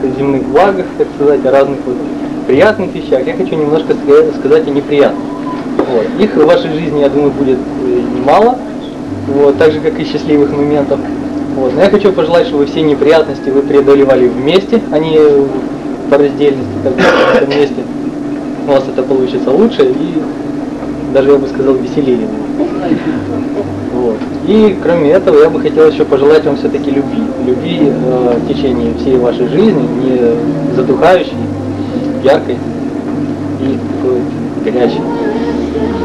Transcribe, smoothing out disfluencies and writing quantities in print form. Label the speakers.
Speaker 1: земных благах, так сказать, о разных вот приятных вещах. Я хочу немножко сказать о неприятных. Вот. Их в вашей жизни, я думаю, будет немало, вот, так же, как и счастливых моментов. Вот. Но я хочу пожелать, чтобы все неприятности вы преодолевали вместе, а не по раздельности, как бы в этом месте. У вас это получится лучше и даже, я бы сказал, веселее. Вот. И кроме этого, я бы хотел еще пожелать вам все-таки любви. Любви в течение всей вашей жизни, не затухающей, яркой и такой горячей.